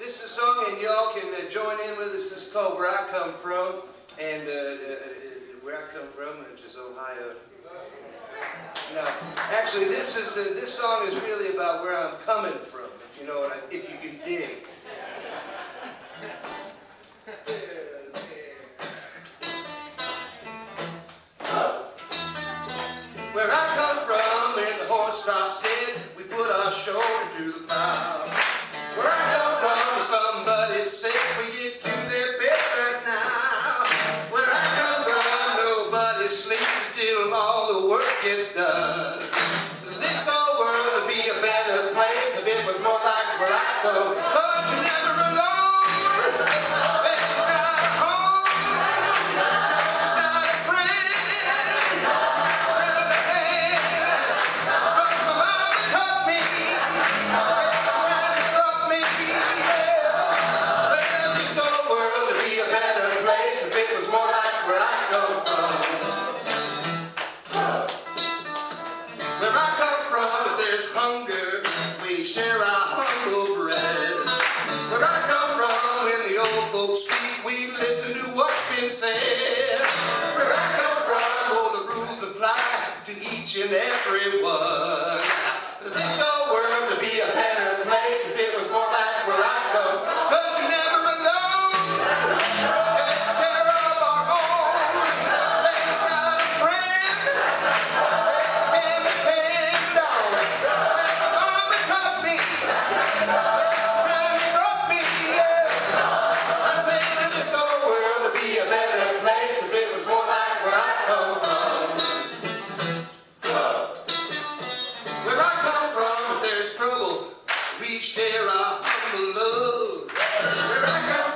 This is a song, and y'all can join in with us. This is called Where I Come From, and where I come from, which is Ohio. No, actually, this song is really about where I'm coming from, if you know what if you can dig. Where I come from, and the horse stops dead, we put our shoulder to the plow. Where I come from, if somebody's sick, we get to their bedside now. Where I come from, nobody sleeps until all the work is done. This whole world would be a better place if it was more like where I come. 'Cause you're never alone. When you got a home, it's not a friend. Where I come from, if there's hunger, we share our humble bread. Where I come from, when the old folks speak, we listen to what's been said. Where I come from, oh, the rules apply to each and every one. This whole world would be a better place if it was more like where I come. 'Cause you're never alone. Take care of our own. They got a friend. And depend on. When the mama taught me. Trying to drop me. I'm saying that this whole world would be a better place if it was more like where I come from. Where I come from, if there's trouble, we share our humble love. Where I come